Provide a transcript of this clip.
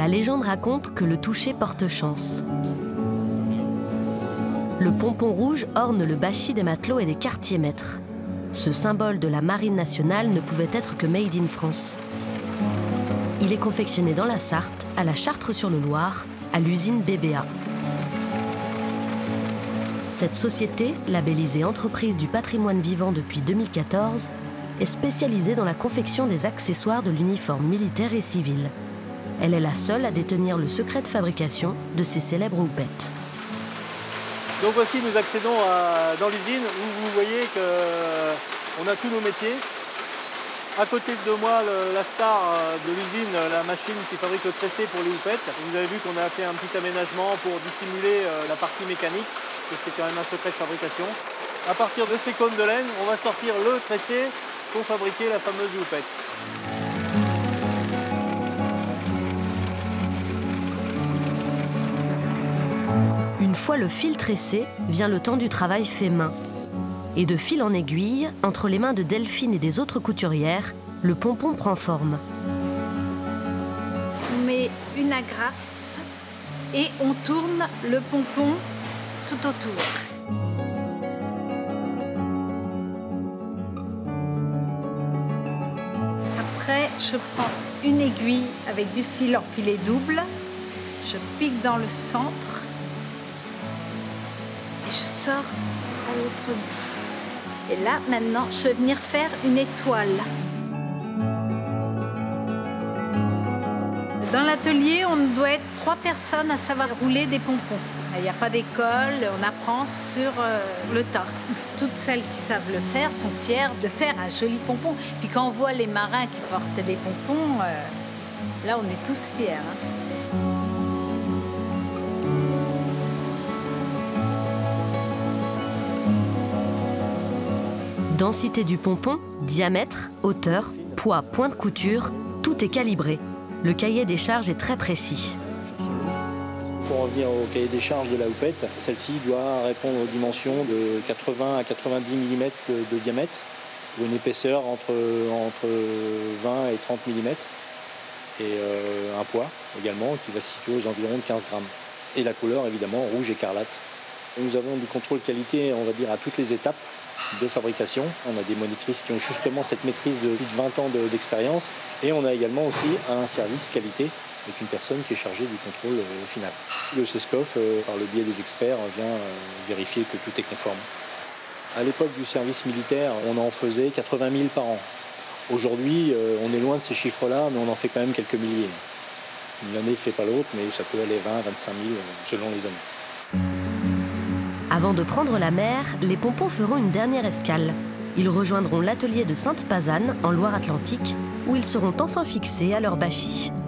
La légende raconte que le toucher porte chance. Le pompon rouge orne le bâchi des matelots et des quartiers-maîtres. Ce symbole de la marine nationale ne pouvait être que made in France. Il est confectionné dans la Sarthe, à la Chartres-sur-le-Loir, à l'usine BBA. Cette société, labellisée Entreprise du patrimoine vivant depuis 2014, est spécialisée dans la confection des accessoires de l'uniforme militaire et civil. Elle est la seule à détenir le secret de fabrication de ces célèbres houpettes. Donc voici, nous accédons dans l'usine où vous voyez qu'on a tous nos métiers. À côté de moi, la star de l'usine, la machine qui fabrique le tressé pour les houpettes. Vous avez vu qu'on a fait un petit aménagement pour dissimuler la partie mécanique, parce que c'est quand même un secret de fabrication. À partir de ces cônes de laine, on va sortir le tressé pour fabriquer la fameuse houppette. Une fois le fil tressé, vient le temps du travail fait main. Et de fil en aiguille, entre les mains de Delphine et des autres couturières, le pompon prend forme. On met une agrafe et on tourne le pompon tout autour. Après, je prends une aiguille avec du fil en filet double, je pique dans le centre et je sors à l'autre bout. Et là, maintenant, je vais venir faire une étoile. Dans l'atelier, on doit être 3 personnes à savoir rouler des pompons. Il n'y a pas d'école, on apprend sur le tas. Toutes celles qui savent le faire sont fières de faire un joli pompon. Puis quand on voit les marins qui portent des pompons, là, on est tous fiers. Densité du pompon, diamètre, hauteur, poids, point de couture, tout est calibré. Le cahier des charges est très précis. Pour revenir au cahier des charges de la houppette, celle-ci doit répondre aux dimensions de 80 à 90 mm de diamètre, pour une épaisseur entre 20 et 30 mm, et un poids également qui va se situer aux environs de 15 grammes. Et la couleur évidemment rouge écarlate. Nous avons du contrôle qualité, on va dire, à toutes les étapes de fabrication. On a des monitrices qui ont justement cette maîtrise de plus de 20 ans d'expérience, et on a également aussi un service qualité avec une personne qui est chargée du contrôle final. Le CESCOF, par le biais des experts, vient vérifier que tout est conforme. À l'époque du service militaire, on en faisait 80 000 par an. Aujourd'hui, on est loin de ces chiffres-là, mais on en fait quand même quelques milliers. Une année ne fait pas l'autre, mais ça peut aller 20 000 à 25 000 selon les années. Avant de prendre la mer, les pompons feront une dernière escale. Ils rejoindront l'atelier de Sainte-Pazanne, en Loire-Atlantique, où ils seront enfin fixés à leur bâchi.